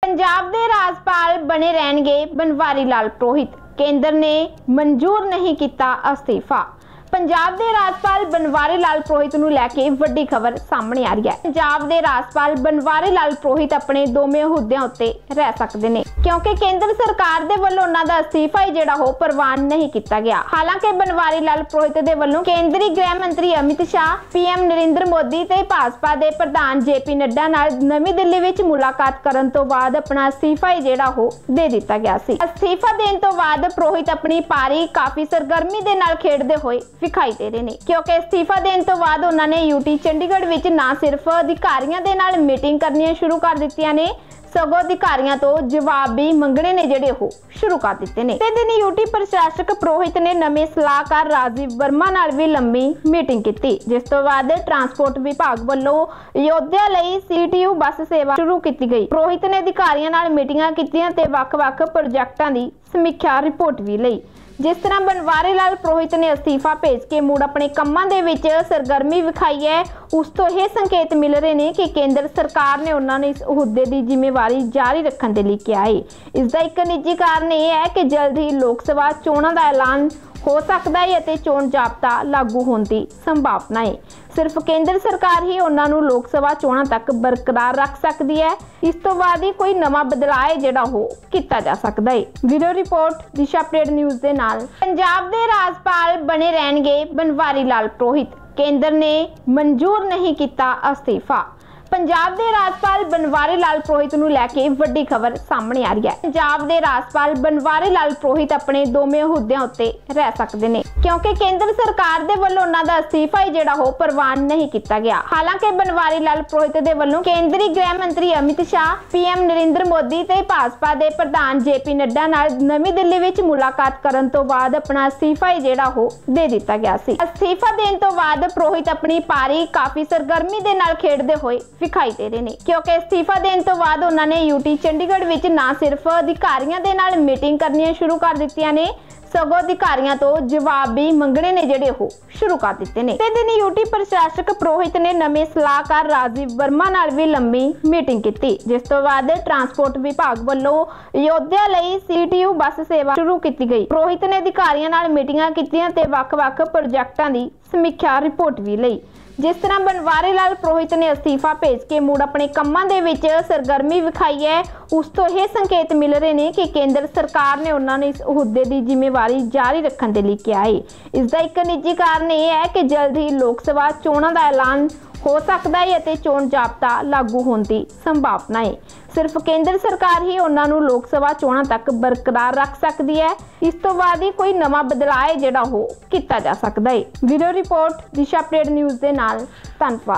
पंजाब के राजपाल बने रहणगे बनवारी लाल पुरोहित। केंद्र ने मंजूर नहीं किया अस्तीफा। पंजाब के राजपाल बनवारी लाल पुरोहित नूं लैके वड्डी खबर सामने आ रही है। पंजाब के राजपाल बनवारी लाल पुरोहित अपने दोवें अहुदियां उत्ते रह सकते हैं क्योंकि केंद्र सरकार दे वल्लों उन्हां दा अस्तीफा ही जिहड़ा हो प्रवान नहीं किया गया। हालांकि बनवारी लाल पुरोहित दे वल्लों केंद्रीय गृह मंत्री अमित शाह, पीएम नरेंद्र मोदी ते भाजपा दे प्रधान जेपी नड्डा नाल नवी दिल्ली विच मुलाकात करन तो बाद अपना अस्तीफा ही जिहड़ा हो दे दिता गया सी। अस्तीफा देण तो बाद पुरोहित अपनी पारी काफी सरगर्मी दे नाल खेडदे होए विखाई दे रहे हैं क्योंकि अस्तीफा देने तो बाद उन्होंने यूटी चंडीगढ़ विच ना सिर्फ अधिकारियों के नाल मीटिंग करनी शुरू कर दित्तियां ने सगों अधिकारियों तो जवाब भी मंगने ने जिहड़े हो शुरू कर दिते ने। ते दिन यूटी प्रशासक पुरोहित ने नवे सलाहकार राजीव वर्मा नाल भी लंबी मीटिंग की, जिस तो बाद ट्रांसपोर्ट विभाग वालों अयोध्या लई सीटीयू बस सेवा शुरू की गई। पुरोहित ने अधिकारियों नाल मीटिंगां कीतियां ते वख-वख प्रोजेक्टां दी समीक्षा रिपोर्ट भी लई। जिस तरह बनवारी लाल पुरोहित ने अस्तीफा भेज के मुड़ अपने कामां दे विच सरगर्मी विखाई है, उस तो यह संकेत मिल रहे हैं कि केंद्र सरकार ने उन्होंने इस अहुदे की जिम्मेवारी जारी रखने के लिए किया है। इसका एक निजी कारण यह है कि जल्द ही लोक सभा चोणों का ऐलान हो सकता है और चोण जाब्ता लागू होने की संभावना है। सिर्फ केंद्र सरकार ही उन्होंने लोक सभा चोणों तक बरकरार रख सकती है। इस तो बाद ही कोई नवा बदलाव जिहड़ा हो किया जा सकता है। Bureau report Disha update news दे नाल। पंजाब के राजपाल बने रहणगे बनवारी लाल पुरोहित। केंद्र ने मंजूर नहीं किया अस्तीफा। पंजाब के राजपाल बनवारी लाल पुरोहित नूं लैके वड्डी खबर सामने आ रही है। पंजाब के राजपाल बनवारी लाल पुरोहित अपने दोवें अहुदियां उत्ते रह सकते हैं क्योंकि केंद्र सरकार दे वल्लों उन्हां दा अस्तीफा ही जिहड़ा हो प्रवान नहीं किया गया। हालांकि बनवारी लाल पुरोहित दे वल्लों केंद्रीय गृह मंत्री अमित शाह, पीएम नरेंद्र मोदी ते भाजपा दे प्रधान जेपी नड्डा नाल नवी दिल्ली विच मुलाकात करन तो बाद अपना अस्तीफा ही जिहड़ा हो दे दिता गया सी। अस्तीफा देण तो बाद पुरोहित अपनी पारी काफी सरगर्मी दे नाल खेडदे होए विखाई दे रहे हैं क्योंकि अस्तीफा देने तो बाद उन्होंने यूटी चंडीगढ़ विच ना सिर्फ अधिकारियों के नाल मीटिंग करनी शुरू कर दित्तियां ने सगों अधिकारियों तो जवाब भी मंगने ने जिहड़े हो शुरू कर दिते ने। ते दिन यूटी प्रशासक पुरोहित ने नवे सलाहकार राजीव वर्मा नाल भी लंबी मीटिंग की, जिस तो बाद ट्रांसपोर्ट विभाग वालों अयोध्या लई सीटीयू बस सेवा शुरू की गई। पुरोहित ने अधिकारियों नाल मीटिंगां कीतियां ते वख-वख प्रोजेक्टां दी समीक्षा रिपोर्ट भी लई। जिस तरह बनवारी लाल पुरोहित ने अस्तीफा भेज के मुड़ अपने कामां दे विच सरगर्मी विखाई है, उस तो यह संकेत मिल रहे हैं कि केंद्र सरकार ने उन्होंने इस अहुदे की जिम्मेवारी जारी रखने के लिए किया है। इसका एक निजी कारण यह है कि जल्द ही लोक सभा चोणों का ऐलान हो सकता है और चोण जाब्ता लागू होने की संभावना है। सिर्फ केंद्र सरकार ही उन्होंने लोक सभा चोणों तक बरकरार रख सकती है। इस तो बाद ही कोई नवा बदलाव जिहड़ा हो किया जा सकता है। Bureau report Disha update news दे नाल। धन्यवाद।